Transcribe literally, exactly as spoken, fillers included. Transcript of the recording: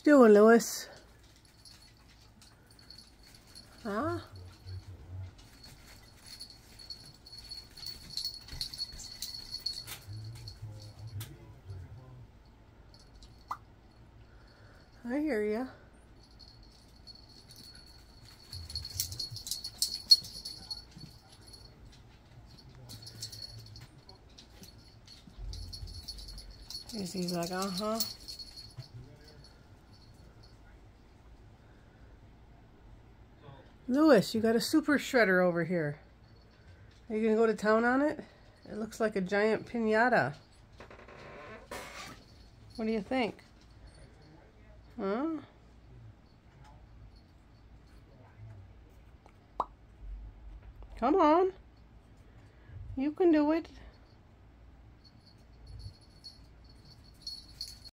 you doing, Lewis? Huh? I hear ya. He's like, uh-huh. Lewis, you got a super shredder over here. Are you gonna go to town on it? It looks like a giant piñata. What do you think? Huh? Come on. You can do it.